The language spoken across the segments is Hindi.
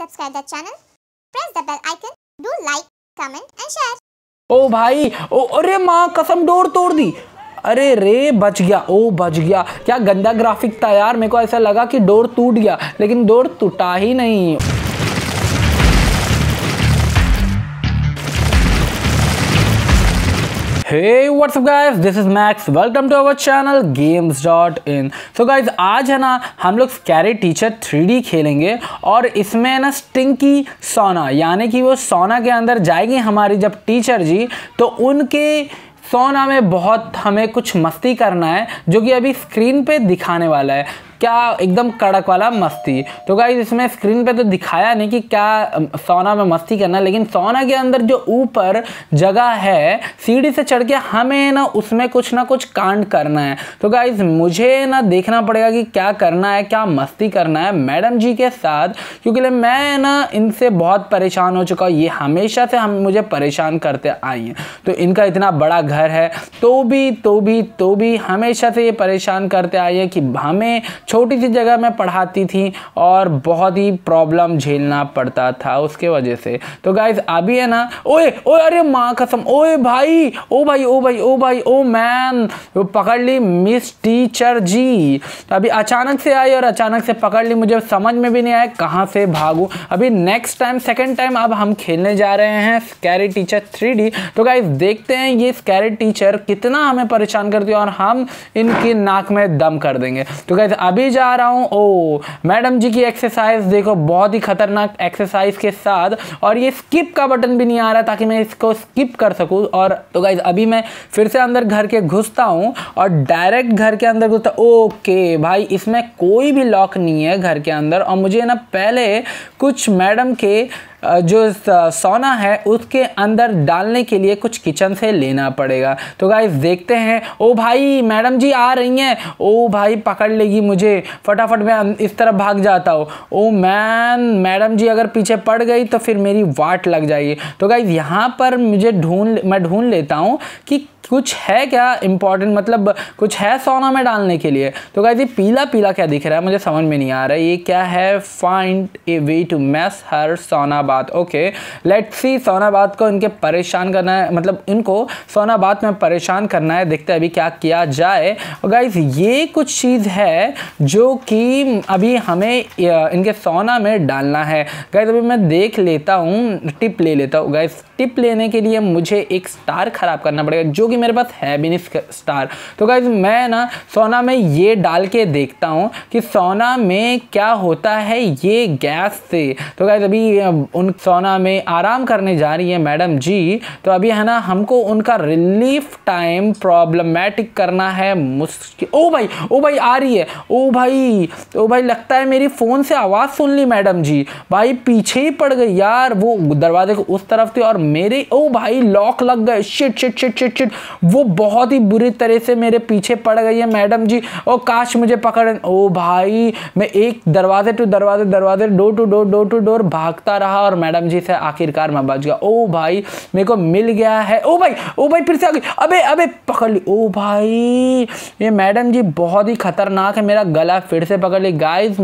subscribe the channel, press the bell icon, do like, comment and share. ओ भाई, ओ अरे माँ कसम, डोर तोड़ दी। अरे रे बच गया, ओ बच गया। क्या गंदा ग्राफिक था यार, मेरे को ऐसा लगा कि डोर टूट गया, लेकिन डोर टूटा ही नहीं। Hey, what's up guys? This is Max. Welcome to our channel games.in. So guys, आज है ना हम लोग स्कैरी टीचर 3D खेलेंगे और इसमें ना स्टिंकी सोना, यानी कि वो सोना के अंदर जाएगी हमारी जब टीचर जी, तो उनके सोना में बहुत हमें कुछ मस्ती करना है जो कि अभी स्क्रीन पे दिखाने वाला है। क्या एकदम कड़क वाला मस्ती। तो गाइस इसमें स्क्रीन पे तो दिखाया नहीं कि क्या सोना में मस्ती करना, लेकिन सोना के अंदर जो ऊपर जगह है सीढ़ी से चढ़ के हमें ना उसमें कुछ ना कुछ कांड करना है। तो गाइस मुझे ना देखना पड़ेगा कि क्या करना है, क्या मस्ती करना है मैडम जी के साथ, क्योंकि मैं ना इनसे बहुत परेशान हो चुका हूँ। ये हमेशा से मुझे परेशान करते आई हैं। तो इनका इतना बड़ा घर है तो भी हमेशा से ये परेशान करते आई है कि हमें छोटी सी जगह में पढ़ाती थी और बहुत ही प्रॉब्लम झेलना पड़ता था उसके वजह से। तो गाइज अभी है ना, ओए ओए अरे माँ कसम, ओए भाई ओ भाई ओ भाई ओ भाई ओ मैन, पकड़ ली मिस टीचर जी। अभी अचानक से आई और अचानक से पकड़ ली, मुझे समझ में भी नहीं आया कहाँ से भागूं। अभी नेक्स्ट टाइम सेकेंड टाइम अब हम खेलने जा रहे हैं स्कैरी टीचर 3D। तो गाइज देखते हैं ये स्कैरी टीचर कितना हमें परेशान करती है और हम इनकी नाक में दम कर देंगे। तो गाइज अभी जा रहा हूं। ओ मैडम जी की एक्सरसाइज देखो, बहुत ही खतरनाक एक्सरसाइज के साथ, और ये स्किप का बटन भी नहीं आ रहा ताकि मैं इसको स्किप कर सकूं। और तो गाइज अभी मैं फिर से अंदर घर के घुसता हूं और डायरेक्ट घर के अंदर घुसता। ओके भाई, इसमें कोई भी लॉक नहीं है घर के अंदर, और मुझे ना पहले कुछ मैडम के जो सोना है उसके अंदर डालने के लिए कुछ किचन से लेना पड़ेगा। तो गाइस देखते हैं। ओ भाई मैडम जी आ रही हैं, ओ भाई पकड़ लेगी मुझे, फटाफट मैं इस तरफ भाग जाता हूँ। ओ मैन, मैडम जी अगर पीछे पड़ गई तो फिर मेरी वाट लग जाएगी। तो गाइस यहाँ पर मैं ढूंढ लेता हूँ कि कुछ है क्या इंपॉर्टेंट, मतलब कुछ है सोना में डालने के लिए। तो गाइस ये पीला पीला क्या दिख रहा है, मुझे समझ में नहीं आ रहा है ये क्या है। Find a way to mess her सोनाबाद। ओके लेट्स सी, सोनाबाद को इनके परेशान करना है, मतलब इनको सोनाबाद में परेशान करना है। देखते हैं अभी क्या किया जाए। और गाइस ये कुछ चीज़ है जो कि अभी हमें इनके सोना में डालना है। गाइस अभी मैं देख लेता हूँ, टिप ले लेता हूँ। गाइस टिप लेने के लिए मुझे एक स्टार खराब करना पड़ेगा जो कि मेरे पास है भी नहीं स्टार। तो गाइस मैं ना सोना में ये डाल के देखता हूँ कि सोना में क्या होता है ये गैस से। तो गाइस अभी उन सोना में आराम करने जा रही है मैडम जी। तो अभी है ना हमको उनका रिलीफ टाइम प्रॉब्लमेटिक करना है, मुश्किल। ओ भाई आ रही है। ओ भाई लगता है मेरी फ़ोन से आवाज़ सुन ली मैडम जी। भाई पीछे ही पड़ गई यार, वो दरवाजे को उस तरफ थी और मेरे, ओ भाई लॉक लग गए। शिट, वो बहुत ही बुरी तरह से मेरे पीछे पड़ गई है मैडम जी। ओ काश मुझे पकड़। ओ भाई मैं एक दरवाजे टू दरवाजे, डोर टू डोर भागता रहा और मैडम जी से आखिरकार मैं बच गया। ओ भाई मेरे को मिल गया है। ओ भाई फिर से आ गई। अबे पकड़ ली। ओ भाई ये मैडम जी बहुत ही खतरनाक है, मेरा गला फिर से पकड़ ली। गाइज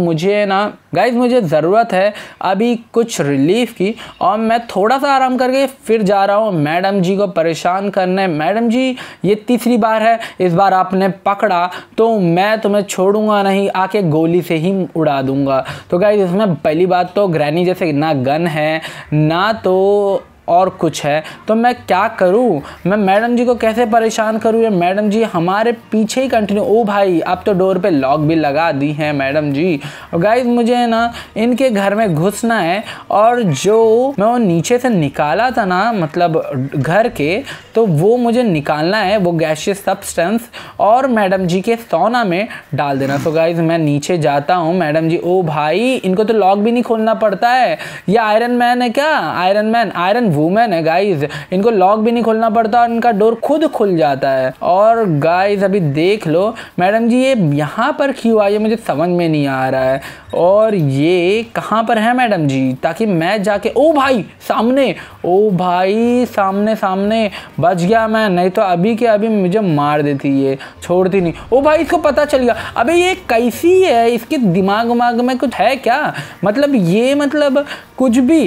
मुझे ज़रूरत है अभी कुछ रिलीफ की, और मैं थोड़ा सा आराम करके फिर जा रहा हूँ मैडम जी को परेशान करने। मैडम जी ये तीसरी बार है, इस बार आपने पकड़ा तो मैं तुम्हें छोड़ूंगा नहीं, आके गोली से ही उड़ा दूंगा। तो गाइस इसमें पहली बात तो ग्रैनी जैसे ना गन है ना तो और कुछ है, तो मैं क्या करूं, मैं मैडम जी को कैसे परेशान करूं। ये मैडम जी हमारे पीछे ही कंटिन्यू। ओ भाई अब तो डोर पे लॉक भी लगा दी है मैडम जी। और गाइस मुझे ना इनके घर में घुसना है, और जो मैं वो नीचे से निकाला था ना, मतलब घर के, तो वो मुझे निकालना है, वो गैसियस सब्सटेंस, और मैडम जी के सोना में डाल देना। तो गाइस मैं नीचे जाता हूँ। मैडम जी, ओ भाई इनको तो लॉक भी नहीं खोलना पड़ता है, ये आयरन मैन है क्या? आयरन वुमेन है गाइज, इनको लॉक भी नहीं खोलना पड़ता और इनका डोर खुद खुल जाता है। और गाइज अभी देख लो मैडम जी ये यहाँ पर क्यों आई है मुझे समझ में नहीं आ रहा है, और ये कहाँ पर है मैडम जी, ताकि मैं जाके ओ भाई सामने, ओ भाई सामने सामने बच गया मैं, नहीं तो अभी के अभी मुझे मार देती, ये छोड़ती नहीं। ओ भाई इसको पता चल गया, अबे ये कैसी है, इसके दिमाग में कुछ है क्या, मतलब ये मतलब कुछ भी,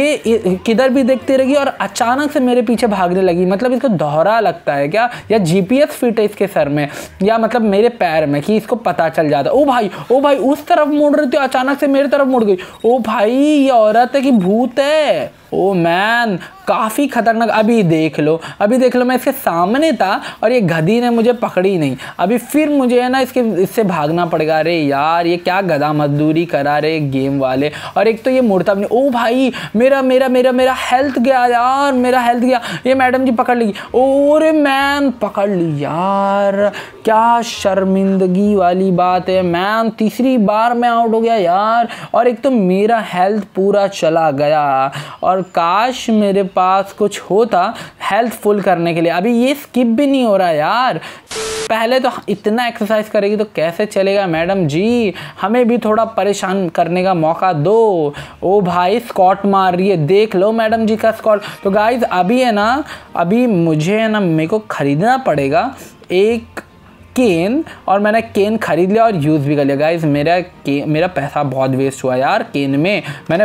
ये किधर भी देखते रहेगी और अचानक से मेरे पीछे भागने लगी, मतलब इसको दोहरा लगता है क्या, या जीपीएस फिट है इसके सर में, या मतलब मेरे पैर में कि इसको पता चल जाता। ओ भाई उस तरफ मुड़ रही थी, अचानक से मेरी तरफ मुड़ गई। ओ भाई ये औरत है कि भूत है, ओ मैन काफ़ी खतरनाक। अभी देख लो मैं इसके सामने था और ये गधी ने मुझे पकड़ी नहीं, अभी फिर मुझे है ना इससे भागना पड़ेगा। अरे यार ये क्या गधा मजदूरी करा रहे गेम वाले, और एक तो ये मुड़ता भी नहीं। ओ भाई मेरा हेल्थ गया यार, मेरा हेल्थ गया, ये मैडम जी पकड़ ली, ओरे मैन पकड़ ली यार, क्या शर्मिंदगी वाली बात है मैन, तीसरी बार मैं आउट हो गया यार, और एक तो मेरा हेल्थ पूरा चला गया, और काश मेरे पास कुछ होता हेल्थ फुल करने के लिए। अभी ये स्किप भी नहीं हो रहा यार, पहले तो इतना एक्सरसाइज करेगी तो कैसे चलेगा मैडम जी, हमें भी थोड़ा परेशान करने का मौका दो। ओ भाई स्क्वाट मार रही है, देख लो मैडम जी का स्क्वाट। तो गाइज अभी है ना, अभी मुझे है ना मेरे को खरीदना पड़ेगा एक केन, और मैंने केन खरीद लिया और यूज़ भी कर लिया। गाइज मेरा पैसा बहुत वेस्ट हुआ यार केन में, मैंने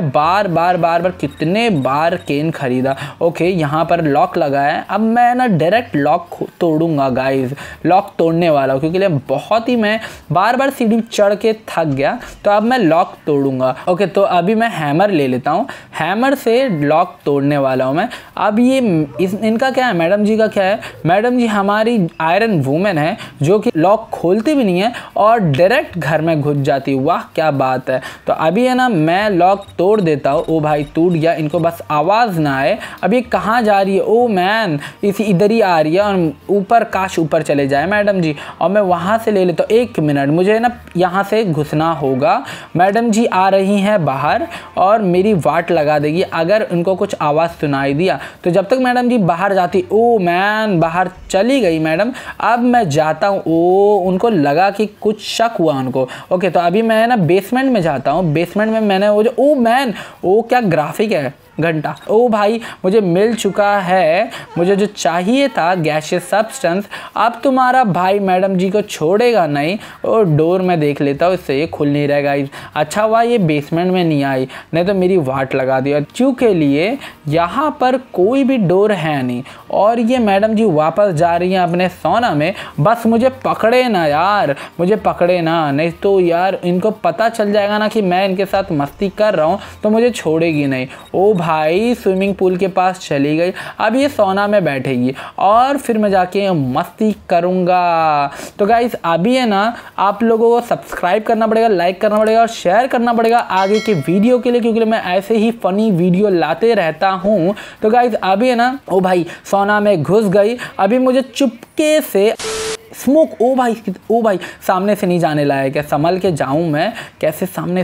बार कितने बार केन खरीदा। ओके यहाँ पर लॉक लगा है, अब मैं ना डायरेक्ट लॉक तोड़ूंगा गाइज, लॉक तोड़ने वाला हूँ क्योंकि बहुत ही मैं बार सीढ़ी चढ़ के थक गया, तो अब मैं लॉक तोड़ूंगा। ओके तो अभी मैं हैमर ले लेता हूँ, हैमर से लॉक तोड़ने वाला हूँ मैं। अब ये इनका क्या है, मैडम जी का क्या है, मैडम जी हमारी आयरन वुमेन है जो कि लॉक खोलती भी नहीं है और डायरेक्ट घर में घुस जाती, वाह क्या बात है। तो अभी है ना मैं लॉक तोड़ देता हूँ। ओ भाई टूट गया, इनको बस आवाज़ ना आए। अब ये कहाँ जा रही है, ओ मैन इधर ही आ रही है, और ऊपर काश ऊपर चले जाए मैडम जी, और मैं वहाँ से ले लेता हूँ। एक मिनट मुझे ना यहाँ से घुसना होगा, मैडम जी आ रही हैं बाहर और मेरी वाट लगा देगी अगर उनको कुछ आवाज़ सुनाई दिया तो। जब तक मैडम जी बाहर जाती, ओ मैन बाहर चली गई मैडम, अब मैं जाता हूँ। ओ उनको लगा कि कुछ शक हुआ उनको। ओके तो अभी मैं ना बेसमेंट में जाता हूँ, बेसमेंट में मैंने वो जो ओ मैन ओ क्या ग्राफिक है घंटा, ओ भाई मुझे मिल चुका है मुझे जो चाहिए था गैसियस सब्सटेंस। अब तुम्हारा भाई मैडम जी को छोड़ेगा नहीं, और डोर में देख लेता हूँ इससे ये खुल नहीं रहेगा। अच्छा हुआ ये बेसमेंट में नहीं आई, नहीं तो मेरी वाट लगा दी। चूँकि लिए यहाँ पर कोई भी डोर है नहीं, और ये मैडम जी वापस जा रही हैं अपने सोना में। बस मुझे पकड़े ना यार, मुझे पकड़े ना, नहीं तो यार इनको पता चल जाएगा ना कि मैं इनके साथ मस्ती कर रहा हूँ तो मुझे छोड़ेगी नहीं। ओ भाई स्विमिंग पूल के पास चली गई, अब ये सोना में बैठेगी और फिर मैं जाके मस्ती करूँगा। तो गाइस अभी है ना आप लोगों को सब्सक्राइब करना पड़ेगा, लाइक करना पड़ेगा और शेयर करना पड़ेगा आगे के वीडियो के लिए, क्योंकि मैं ऐसे ही फनी वीडियो लाते रहता हूँ। तो गाइस अभी है ना, ओ भाई सोना में घुस गई, अभी मुझे चुपके से स्मोक, ओ भाई सामने से नहीं जाने लायक है, संभल के जाऊं मैं कैसे, सामने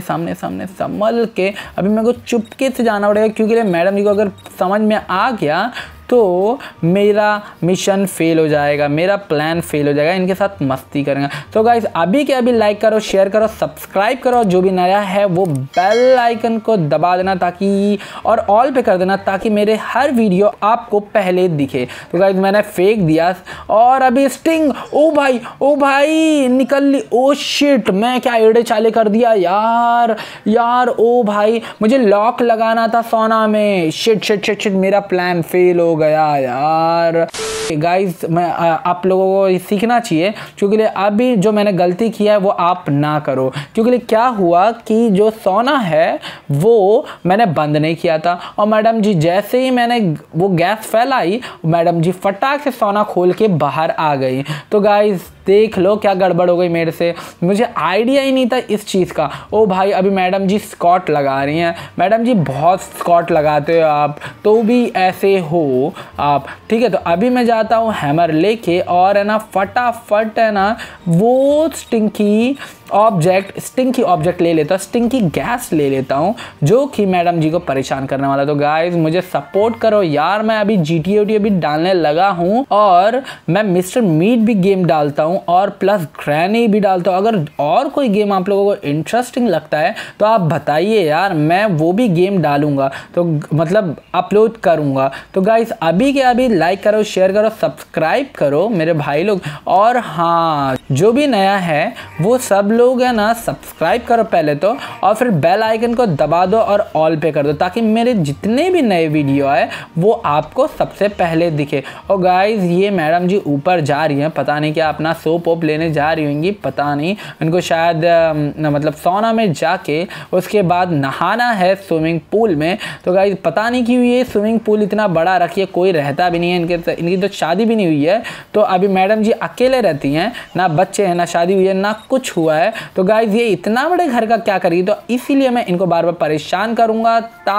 संभल के अभी मेरे को चुपके से जाना पड़ेगा, क्योंकि मैडम जी को अगर समझ में आ गया तो मेरा मिशन फेल हो जाएगा, मेरा प्लान फेल हो जाएगा, इनके साथ मस्ती करेंगे। तो गाइस अभी के अभी लाइक करो, शेयर करो, सब्सक्राइब करो, जो भी नया है वो बेल आइकन को दबा देना ताकि, और ऑल पे कर देना ताकि मेरे हर वीडियो आपको पहले दिखे। तो गाइस मैंने फेंक दिया और अभी स्टिंग, ओ भाई निकल ली, ओ शिट मैं क्या एड़े चाले कर दिया यार ओ भाई मुझे लॉक लगाना था सोना में, शिट मेरा प्लान फेल हो गया यार। गाइस मैं आप लोगों को सीखना चाहिए, क्योंकि अभी जो मैंने गलती किया है वो आप ना करो। क्योंकि क्या हुआ कि जो सोना है वो मैंने बंद नहीं किया था, और मैडम जी जैसे ही मैंने वो गैस फैलाई, मैडम जी फटाक से सोना खोल के बाहर आ गई। तो गाइस देख लो क्या गड़बड़ हो गई मेरे से, मुझे आइडिया ही नहीं था इस चीज़ का। ओ भाई अभी मैडम जी स्कॉट लगा रही हैं, मैडम जी बहुत स्कॉट लगाते हो आप, तो भी ऐसे हो आप, ठीक है। तो अभी मैं जाता हूँ हैमर लेके, और है ना फटाफट है ना वो स्टिंकी ऑब्जेक्ट स्टिंकी ऑब्जेक्ट ले लेता हूँ, स्टिंकी गैस ले लेता हूँ जो कि मैडम जी को परेशान करने वाला। तो गाइज मुझे सपोर्ट करो यार, मैं अभी GTA भी डालने लगा हूँ और मैं मिस्टर मीट भी गेम डालता हूँ और प्लस ग्रैनी भी डालता हूँ। अगर और कोई गेम आप लोगों को इंटरेस्टिंग लगता है तो आप बताइए यार, मैं वो भी गेम डालूंगा, तो मतलब अपलोड करूँगा। तो गाइज अभी के अभी लाइक करो, शेयर करो, सब्सक्राइब करो मेरे भाई लोग। और हाँ, जो भी नया है वो सब लोग है ना सब्सक्राइब करो पहले तो, और फिर बेल आइकन को दबा दो और ऑल पे कर दो ताकि मेरे जितने भी नए वीडियो आए वो आपको सबसे पहले दिखे। और गाइज ये मैडम जी ऊपर जा रही हैं, पता नहीं क्या अपना सोप वोप लेने जा रही होंगी, पता नहीं, उनको शायद मतलब सौना में जाके उसके बाद नहाना है स्विमिंग पूल में। तो गाइज पता नहीं क्यों ये स्विमिंग पूल इतना बड़ा रखिए, कोई रहता भी नहीं है, इनकी तो शादी भी नहीं हुई है। तो अभी मैडम जी अकेले रहती हैं, ना बच्चे हैं, ना शादी हुई है, ना कुछ हुआ है। तो गाइज ये इतना बड़े घर का क्या करेगी, तो इसीलिए मैं इनको बार बार परेशान करूंगा,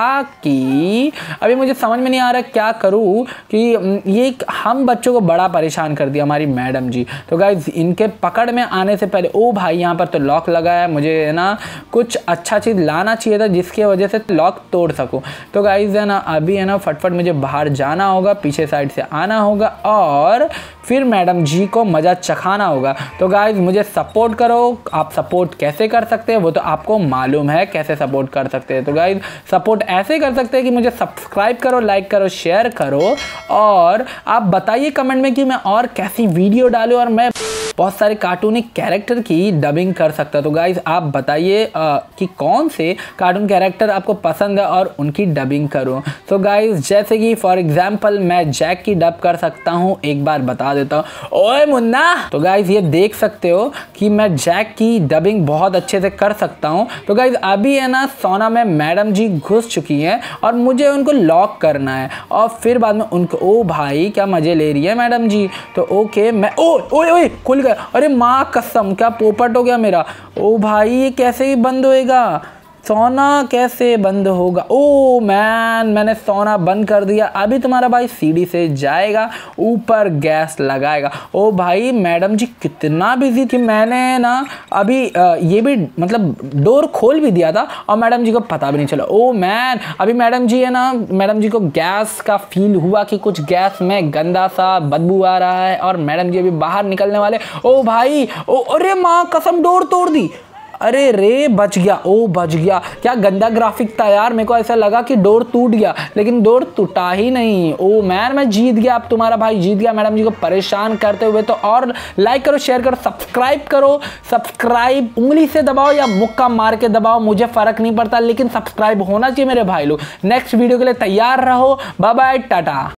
ताकि अभी मुझे समझ में नहीं आ रहा क्या करूं कि ये हम बच्चों को बड़ा परेशान कर दिया हमारी मैडम जी। तो गाइज इनके पकड़ में आने से पहले, ओ भाई यहाँ पर तो लॉक लगा है, मुझे है ना कुछ अच्छा चीज़ लाना चाहिए था जिसकी वजह से लॉक तोड़ सकूं। तो गाइज है ना अभी है ना फटफट मुझे बाहर जाना होगा, पीछे साइड से आना होगा और फिर मैडम जी को मज़ा चखाना होगा। तो गाइज मुझे सपोर्ट करो। आप सपोर्ट कैसे कर सकते हैं वो तो आपको मालूम है कैसे सपोर्ट कर सकते हैं। तो गाइज सपोर्ट ऐसे कर सकते हैं कि मुझे सब्सक्राइब करो, लाइक करो, शेयर करो, और आप बताइए कमेंट में कि मैं और कैसी वीडियो डालूं और मैं बहुत सारे कार्टूनिक कैरेक्टर की डबिंग कर सकता। तो गाइज आप बताइए कि कौन से कार्टून कैरेक्टर आपको पसंद है और उनकी डबिंग करूं। तो गाइज जैसे कि फॉर एग्जांपल मैं जैक की डब कर सकता हूं, एक बार बता देता हूं, ओए मुन्ना। तो गाइज ये देख सकते हो कि मैं जैक की डबिंग बहुत अच्छे से कर सकता हूं। तो गाइज अभी है ना सोना में मैडम जी घुस चुकी हैं और मुझे उनको लॉक करना है और फिर बाद में उनको, ओ भाई क्या मजे ले रही है मैडम जी। तो ओके मैं ओए ओए खुल गया, अरे माँ कसम क्या पोपट हो गया मेरा। ओ भाई ये कैसे ही बंद होएगा, सोना कैसे बंद होगा। ओ मैन मैंने सोना बंद कर दिया। अभी तुम्हारा भाई सीढ़ी से जाएगा, ऊपर गैस लगाएगा। ओ भाई मैडम जी कितना बिजी थी, मैंने ना अभी ये भी मतलब डोर खोल भी दिया था और मैडम जी को पता भी नहीं चला। ओ मैन अभी मैडम जी है ना, मैडम जी को गैस का फील हुआ कि कुछ गैस में गंदा सा बदबू आ रहा है और मैडम जी अभी बाहर निकलने वाले। ओ भाई ओ अरे माँ कसम डोर तोड़ दी, अरे रे बच गया। ओ बच गया, क्या गंदा ग्राफिक था यार, मेरे को ऐसा लगा कि डोर टूट गया लेकिन डोर टूटा ही नहीं। ओ मैन मैं जीत गया, अब तुम्हारा भाई जीत गया मैडम जी को परेशान करते हुए। तो और लाइक करो, शेयर करो, सब्सक्राइब करो। सब्सक्राइब उंगली से दबाओ या मुक्का मार के दबाओ, मुझे फर्क नहीं पड़ता, लेकिन सब्सक्राइब होना चाहिए मेरे भाई लोग। नेक्स्ट वीडियो के लिए तैयार रहो। Bye bye, Tata.